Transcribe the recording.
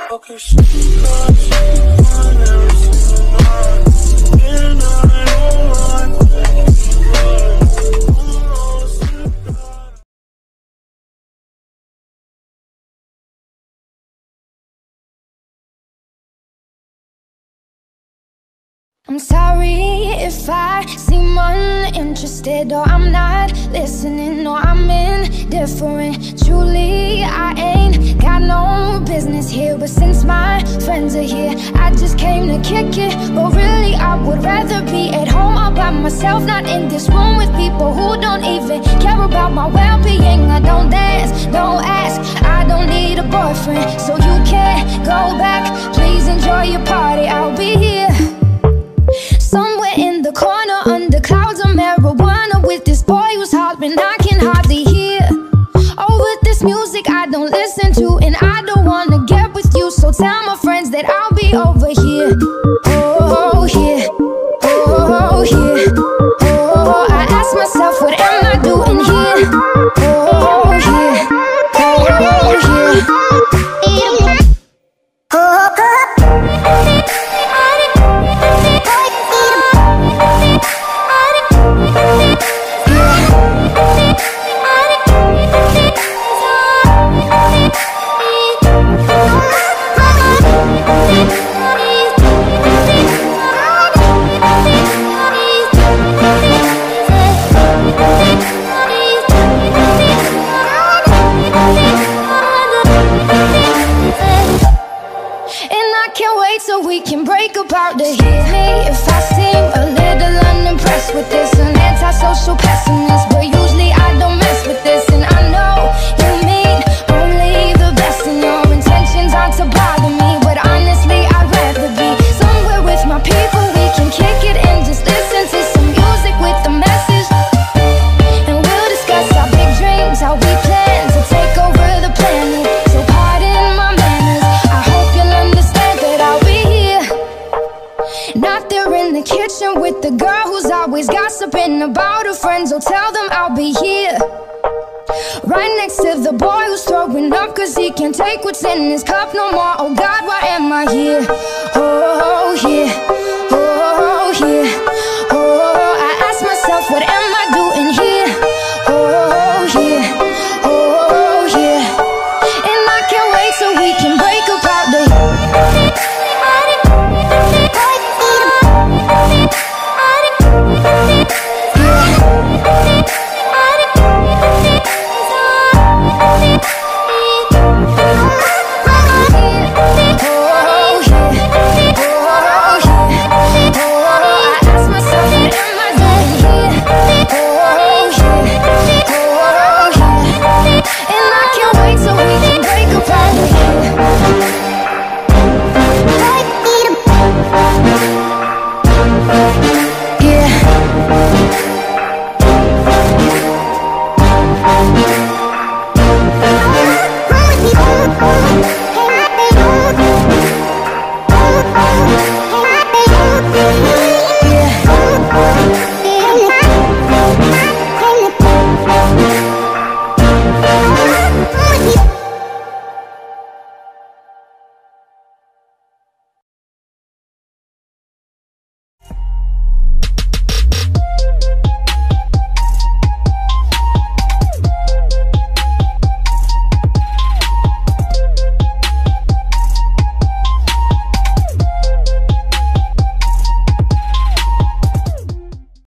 Okay, she got every single night, and I don't want to let you run. I'm sorry if I seem uninterested, or I'm not listening, or I'm indifferent. Truly, I ain't got no business here, but since my friends are here, I just came to kick it. But really, I would rather be at home all by myself, not in this room with people who don't even care about my well-being. I don't dance, don't ask, I don't need a boyfriend, so you can't go back. Please enjoy your party, I'll be here somewhere in the corner, under clouds of marijuana, with this boy who's hollering I can hardly hear. Oh, with this music I don't listen to, and I don't wanna get with you, so tell my friends that I'll be over here. Oh, here, oh, here, oh, I ask myself, what am I doing here? Oh, here, oh, here, so we can break apart to hear me if I seem a little unimpressed with this. An antisocial pessimist, but usually I don't mess with this. And I know you mean only the best, and your intentions aren't to bother me, but honestly I'd rather be somewhere with my people. We can kick it and just listen to some music with a message, and we'll discuss our big dreams, how we plan to take over the planet. So pardon my manners, I hope you'll understand that I'll be not there in the kitchen with the girl who's always gossiping about her friends. Oh, tell them I'll be here right next to the boy who's throwing up cause he can't take what's in his cup no more. Oh God, why am I here? Oh,